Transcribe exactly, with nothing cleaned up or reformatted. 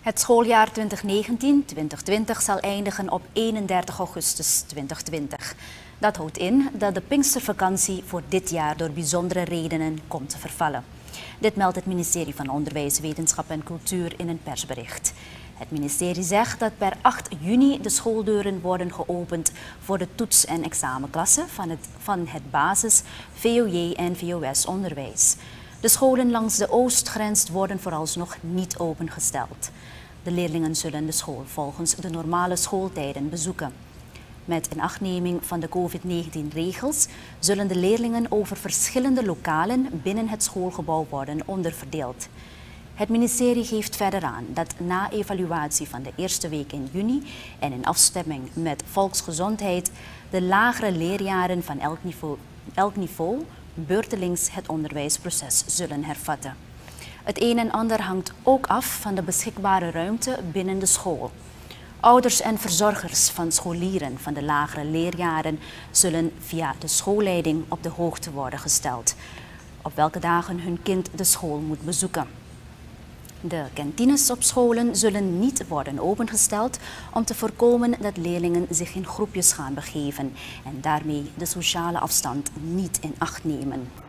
Het schooljaar twintig negentien twintig twintig zal eindigen op eenendertig augustus tweeduizend twintig. Dat houdt in dat de Pinkstervakantie voor dit jaar door bijzondere redenen komt te vervallen. Dit meldt het ministerie van Onderwijs, Wetenschap en Cultuur in een persbericht. Het ministerie zegt dat per acht juni de schooldeuren worden geopend voor de toets- en examenklassen van het, van het basis-, V O J en V O S-onderwijs. De scholen langs de oostgrens worden vooralsnog niet opengesteld. De leerlingen zullen de school volgens de normale schooltijden bezoeken. Met inachtneming van de COVID negentien regels zullen de leerlingen over verschillende lokalen binnen het schoolgebouw worden onderverdeeld. Het ministerie geeft verder aan dat na evaluatie van de eerste week in juni en in afstemming met volksgezondheid de lagere leerjaren van elk niveau, elk niveau beurtelings het onderwijsproces zullen hervatten. Het een en ander hangt ook af van de beschikbare ruimte binnen de school. Ouders en verzorgers van scholieren van de lagere leerjaren zullen via de schoolleiding op de hoogte worden gesteld op welke dagen hun kind de school moet bezoeken. De kantines op scholen zullen niet worden opengesteld om te voorkomen dat leerlingen zich in groepjes gaan begeven en daarmee de sociale afstand niet in acht nemen.